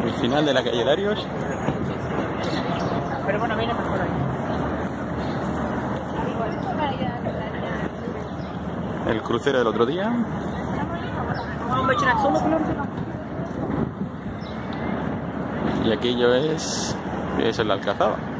El final de la calle Darius. Pero bueno, viene mejor ahí. El crucero del otro día. Y aquello es la Alcazaba.